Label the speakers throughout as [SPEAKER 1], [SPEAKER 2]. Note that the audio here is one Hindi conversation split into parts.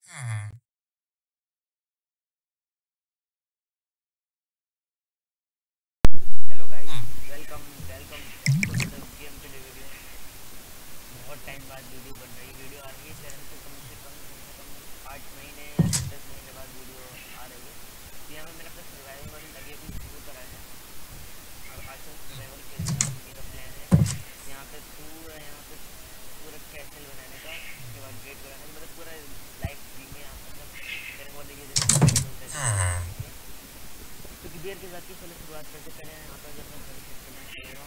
[SPEAKER 1] Hello guys, welcome welcome to the game play video. बहुत टाइम बाद वीडियो बन रही वीडियो आ रही है चैनल पे। कम से कम 8 महीने या 10 महीने बाद वीडियो आ रही है। तो यहाँ पे मैंने अपना सर्वाइवल वर्ल्ड अभी अभी शुरू करा है और आज हम सर्वाइवल खेलना मेरा प्लान है। यहाँ पे पूरा कैसल बनाने का, उसके बाद गेट बनाने का, मतलब पूरा लाइव स्ट्रीम में। यहाँ पर मतलब मेरे को देखिए जैसे तो कि देर के साथ ही चलो शुरुआत करते। पहले यहाँ पर जो अपना घर सेट करना पड़ेगा।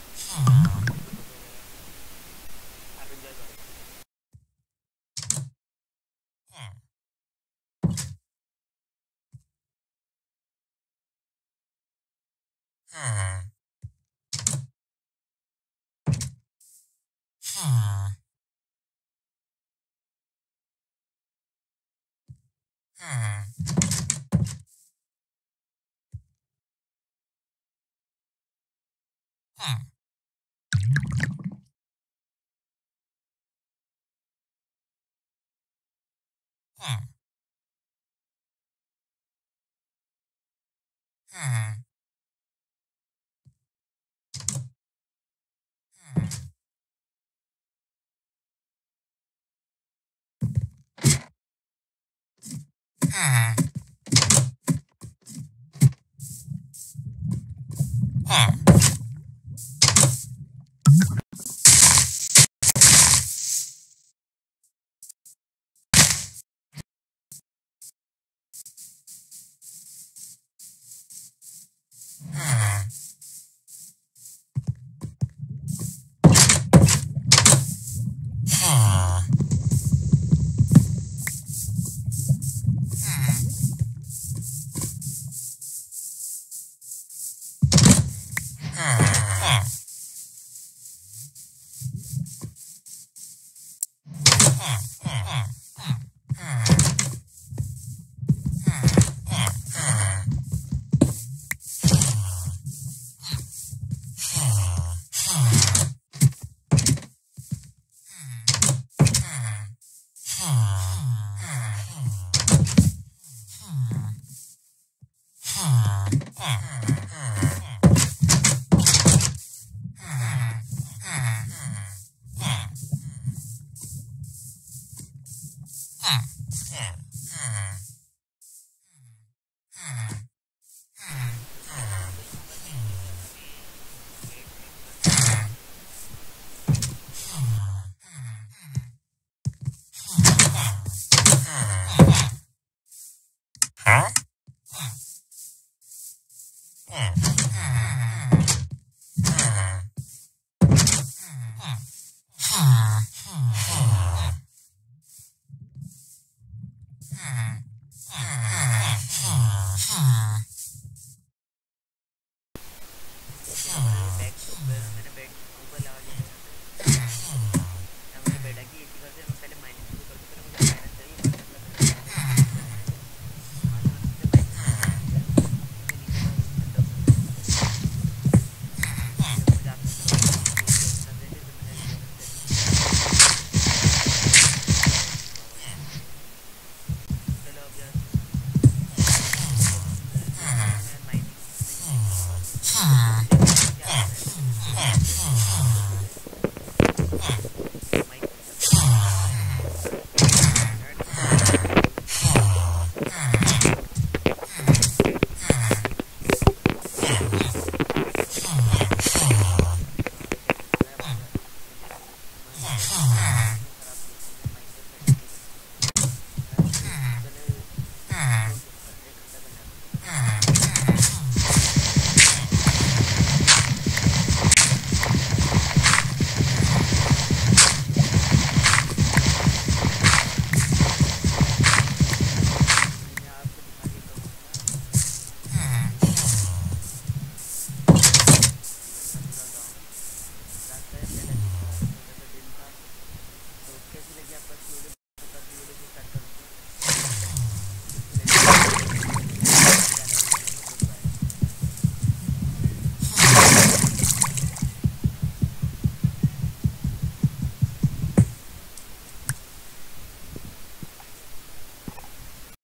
[SPEAKER 1] आप एंजॉय करो।